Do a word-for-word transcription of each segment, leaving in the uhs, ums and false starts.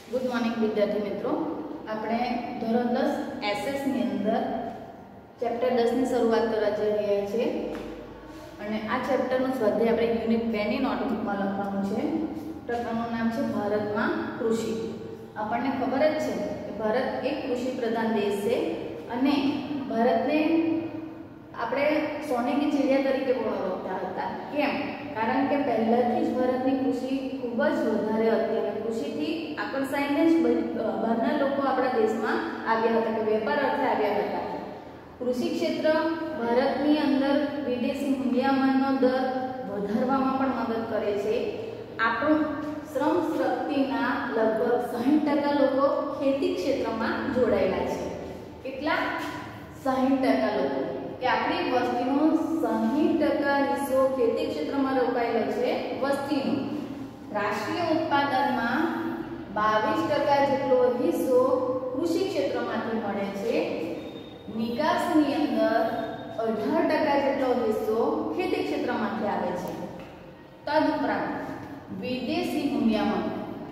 Good morning विद्यार्थी मित्रों, આપણે ધોરણ દસ એસએસ ની અંદર ચેપ્ટર દસ ની શરૂઆત કરવા જઈ રહ્યા છીએ અને આ ચેપ્ટરનું સ્વાધ્યાય આપણે યુનિટ બે ની નોટબુકમાં લખવાનું છે। પ્રકરણનું નામ છે ભારતમાં કૃષિ। આપણને ખબર જ છે કે ભારત એક કૃષિ પ્રધાન દેશ છે અને ભારતને આપણે સોને કી ચિડિયા તરીકે ઓળખતા હતા। કેમ? કારણ કે પહેલાથી જ ભારતની કૃષિ ખૂબ જ વધારે હતી અને કૃષિથી આકર્ષાઈને જ બહારના લોકો આપણા દેશમાં આવ્યા હતા, કે વેપાર અર્થે આવ્યા હતા। કૃષિ ક્ષેત્ર ભારતની અંદર વિદેશી હુંડિયામણનો દર વધારવામાં પણ મદદ કરે છે। આપણું શ્રમ શક્તિના લગભગ સાહીઠ ટકા લોકો ખેતી ક્ષેત્રમાં જોડાયેલા છે। કેટલા? સાહીઠ ટકા લોકો, કે આપણી વસ્તીનો સાહીઠ ટકા હિસ્સો ખેતી ક્ષેત્રમાં રોકાયેલો છે। વસ્તીનો રાષ્ટ્રીય ઉત્પાદનમાં બાવીસ ટકા જેટલો હિસ્સો કૃષિ ક્ષેત્રમાંથી મળે છે। નિકાસની અંદર અઢાર ટકા જેટલો હિસ્સો ખેતી ક્ષેત્રમાંથી આવે છે। તદુપરાંત વિદેશી હુંડિયામણ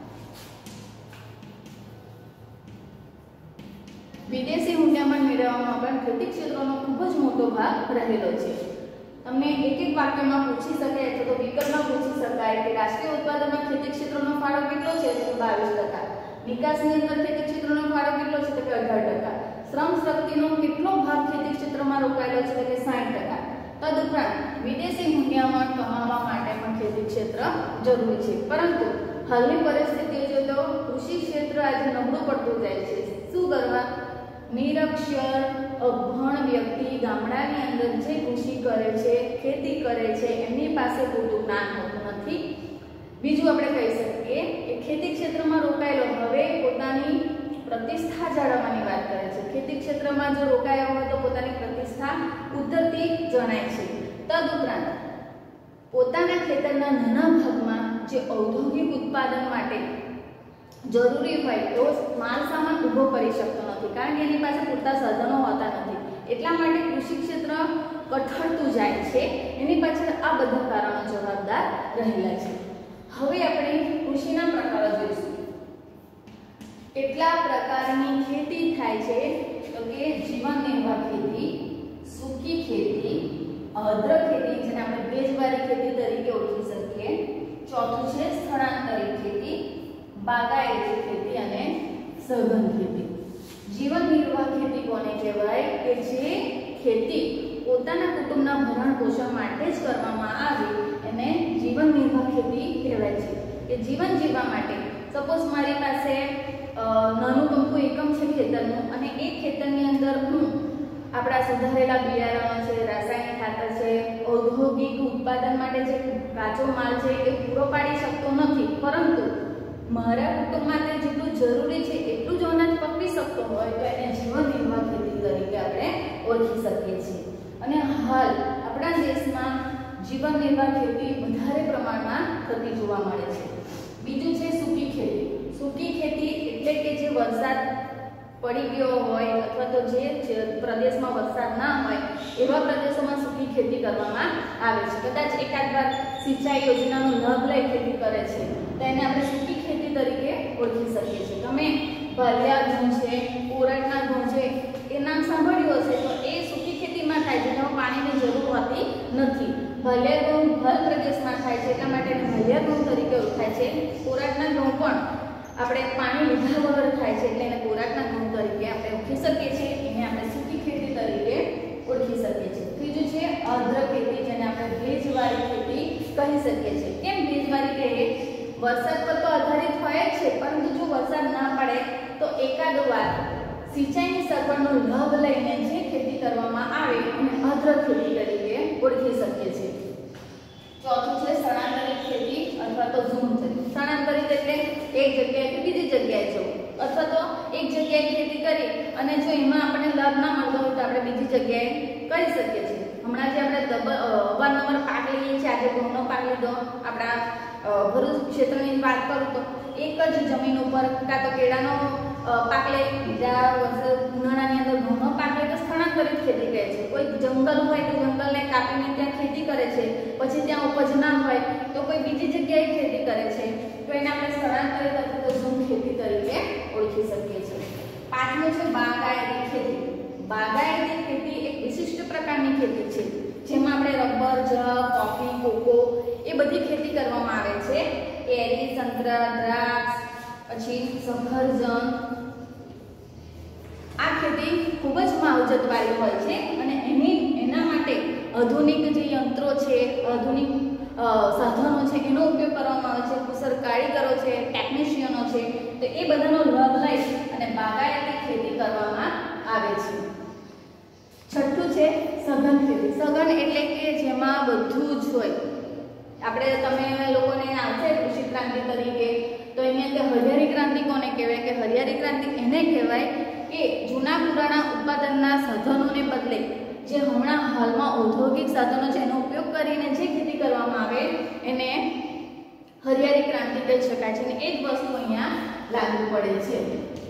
વિદેશી હુંડિયામણ મેળવવામાં પણ ખેતી ક્ષેત્રનો ખૂબ જ મોટો ભાગ રહેલો છે। તમને એક એક વાક્યમાં પૂછી શકાય અથવા તો વિકલ્પમાં પૂછી શકાય કે રાષ્ટ્રીય ઉત્પાદનમાં ખેતી ક્ષેત્રનો ફાળો કેટલો છે? તો બાવીસ ટકા। નિકાસની અંદર ખેતી ક્ષેત્રનો ફાળો કેટલો છે? તો કે અઢાર ટકા। શ્રમ શક્તિનો કેટલો ભાગ ખેતી ક્ષેત્રમાં રોકાયેલો છે? તો કે સાઠ ટકા। તદુપરાંત વિદેશી હુંડિયામણ કમાવા માટે પણ ખેતી ક્ષેત્ર જરૂરી છે, પરંતુ હાલની પરિસ્થિતિઓ જો તો કૃષિ ક્ષેત્ર આજે નબળું પડતું જાય છે। શું કરવા? નિરક્ષર અભણ વ્યક્તિ ગામડાની અંદર જે કૃષિ કરે છે, ખેતી કરે છે, એમની પાસે પૂરતું જ્ઞાન હોતું નથી। બીજું આપણે કહી શકીએ કે ખેતી ક્ષેત્રમાં રોકાયેલો હવે પોતાની પ્રતિષ્ઠા જાળવવાની વાત કરે છે। ખેતી ક્ષેત્રમાં જો રોકાયો હોય તો પોતાની પ્રતિષ્ઠા ઉતરતી જણાય છે। તદુપરાંત પોતાના ખેતરના નાના ભાગમાં જે ઔદ્યોગિક ઉત્પાદન માટે જરૂરી હોય તો માલ સામાન ઊભો કરી શકતો નથી, કારણ કે એની પાસે પૂરતા સાધનો હોતા નથી। એટલા માટે કૃષિ ક્ષેત્ર કઠડતું જાય છે। એની પાછળ આ બધા કારણો જવાબદાર રહેલા છે। હવે આપણે કૃષિના પ્રકારો જોઈશું। કેટલા પ્રકારની ખેતી થાય છે? તો કે જીવન નિર્વાહ ખેતી, સૂકી ખેતી, આર્દ્ર ખેતી જેને આપણે ભેજવાળી ખેતી તરીકે ઓળખી શકીએ, ચોથું છે સ્થળાંતરિત ખેતી, બાગાયતી ખેતી અને સઘન ખેતી। જીવન નિર્વાહ ખેતી કોને કહેવાય? કે જે ખેતી પોતાના કુટુંબના ભરણ પોષણ માટે જ કરવામાં આવે એને જીવન નિર્વાહ ખેતી કહેવાય છે। કે જીવન જીવવા માટે સપોઝ મારી પાસે નાનું ટૂંકું એકમ છે ખેતરનું અને એ ખેતરની અંદર હું આપણા સુધારેલા બિયારણો છે, રાસાયણિક ખાતર છે, ઔદ્યોગિક ઉત્પાદન માટે જે કાચો માલ છે એ પૂરો પાડી શકતો નથી, પરંતુ મારા કુટુંબ માટે જેટલું જરૂરી છે એટલું જ અનાજ પકવી શકતો હોય તો એને જીવન નિર્વાહ ખેતી તરીકે આપણે ઓળખી શકીએ છીએ। અને હાલ આપણા દેશમાં જીવન નિર્વાહ ખેતી વધારે પ્રમાણમાં થતી જોવા મળે છે। બીજું છે સૂકી ખેતી। સૂકી ખેતી એટલે કે જે વરસાદ પડી ગયો હોય અથવા તો જે પ્રદેશમાં વરસાદ ના હોય એવા પ્રદેશોમાં સૂકી ખેતી કરવામાં આવે છે। કદાચ એકાદ વાર સિંચાઈ યોજનાનો લાભ લઈ ખેતી કરે છે તો એને આપણે સૂકી ખેતી તરીકે ઓળખી શકીએ છીએ। તમે ભાલિયા ઘઉં છે, કોરડના ઘઉં છે એ નામ સાંભળ્યું હશે, તો એ સૂકી ખેતીમાં થાય છે, જેમાં પાણીની જરૂર હોતી નથી। ભાલિયા ઘઉં ભલ પ્રદેશમાં થાય છે એટલા માટે એને ભાલિયા ઘઉં તરીકે ઓળખાય છે। કોરડના ઘઉં પણ આપણે પાણી લીધા વગર થાય છે એટલે એને કોરાટના ઘઉં તરીકે આપણે ઓળખી શકીએ છીએ। એને આપણે સૂકી ખેતી તરીકે ઓળખી શકીએ છીએ। ત્રીજું છે આર્દ્ર ખેતી, જેને આપણે ભેજવાળી ખેતી કહી શકીએ છીએ। કેમ ભેજવાળી કહીએ? વરસાદ પર તો આધારિત હોય જ છે, પરંતુ જો વરસાદ ના પડે તો એકાદ વાર સિંચાઈની સગવડનો લાભ લઈને જે ખેતી કરવામાં આવે એને આર્દ્ર ખેતી તરીકે ઓળખી શકીએ છીએ। ચોથું છે સ્થળાંતરિત ખેતી અથવા તો ઝૂમ ખેતી। સ્થળાંતરિત એટલે એક જગ્યાએથી બીજી જગ્યાએ જવું, અથવા તો એક જગ્યાએ ખેતી કરી અને જો એમાં આપણને લાભ ના મળતો હોય તો આપણે બીજી જગ્યાએ કરી શકીએ છીએ। હમણાં જે આપણે અવારનવાર પાક લઈએ છીએ, આજે ઘઉંનો પાક લીધો, આપણા ભરૂચ ક્ષેત્રની વાત કરું તો એક જ જમીન ઉપર કાં તો કેળાનો પાક લે, બીજા વર્ષે ઉનાળાની અંદર ઘઉંનો પાક લે તો સ્થળાંતરિત ખેતી કહે છે। કોઈ જંગલ હોય તો જંગલને કાપીને ત્યાં ખેતી કરે છે, પછી ત્યાં ઉપજ ના હોય તો કોઈ બીજી જગ્યાએ ખેતી કરે છે, તો એને આપણે સ્થળાંતરિત અથવા તો ઝૂમ ખેતી તરીકે ઓળખી શકીએ છીએ. પાંચમું છે બાગાયતી ખેતી. બાગાયતી ખેતી એક વિશિષ્ટ પ્રકારની ખેતી છે જેમાં આપણે રબર, જવ, કોફી, કોકો એ બધી ખેતી કરવામાં આવે છે. કેરી, સંતરા, દ્રાક્ષ, પછી સફરજન. આ ખેતી ખૂબ જ માવજતવાળી હોય છે અને એની એના માટે આધુનિક જે યંત્રો છે, આધુનિક સાધનો છે એનો ઉપયોગ કરવામાં આવે છે. કુશળ કારીગરો છે, ટેકનિશિયનો છે, તો એ બધાનો લાભ લઈ અને બાગાયતી ખેતી કરવામાં આવે છે. છઠ્ઠું છે સઘન ખેતી. સઘન એટલે કે જેમાં બધું જ હોય. આપણે તમે લોકોને આવશે કૃષિ ક્રાંતિ તરીકે, તો એની અંદર હરિયાળી ક્રાંતિ કોને કહેવાય કે હરિયાળી ક્રાંતિ એને કહેવાય કે જૂના પુરાણા ઉત્પાદનના સાધનોને બદલે જે હમણાં હાલમાં ઔદ્યોગિક સાધનો છે એનો ઉપયોગ કરીને જે ખેતી કરવામાં આવે એને હરિયાળી ક્રાંતિ કહી શકાય છે. અને એ જ વસ્તુ અહીંયા લાગુ પડે છે.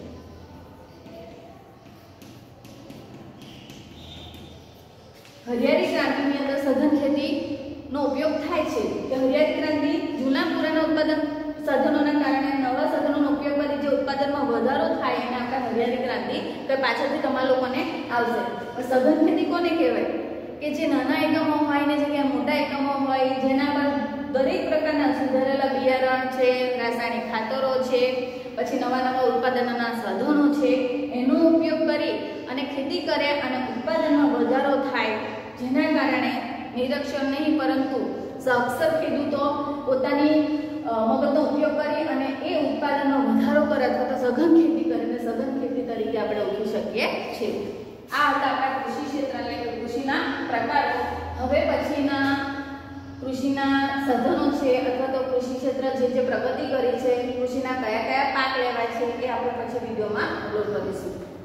હરિયાળી ક્રાંતિની અંદર સઘન ખેતીનો ઉપયોગ થાય છે. કે હરિયાળી ક્રાંતિ જૂના પુરાણા ઉત્પાદન સાધનોના કારણે નવા સાધનોનો ઉપયોગ કરી જે ઉત્પાદનમાં વધારો થાય એને આપણે હરિયાળી ક્રાંતિ કે પાછળથી તમારા લોકોને આવશે. સઘન ખેતી કોને કહેવાય કે જે નાના એકમો હોય ને જગ્યાએ મોટા એકમો હોય, જેના પર દરેક પ્રકારના સુધારેલા બિયારણ છે, રાસાયણિક ખાતરો છે, પછી નવા નવા ઉત્પાદનના સાધનો છે એનો ઉપયોગ કરી અને ખેતી કરે અને ઉત્પાદનમાં વધારો થાય, જેના કારણે નિરક્ષર નહીં પરંતુ સાક્ષર ખેડૂતો પોતાની મગજનો ઉપયોગ કરી અને એ ઉત્પાદનનો વધારો કરે અથવા તો સઘન ખેતી કરીને સઘન ખેતી તરીકે આપણે ઓળખી શકીએ છીએ. આ હતા આપણા કૃષિ ક્ષેત્ર એટલે કે કૃષિના પ્રકારો. હવે પછીના કૃષિના સાધનો છે અથવા તો કૃષિ ક્ષેત્ર જે જે પ્રગતિ કરી છે, કૃષિના કયા કયા પાક લેવાય છે એ આપણે પછી વિડીયોમાં અપલોડ કરીશું.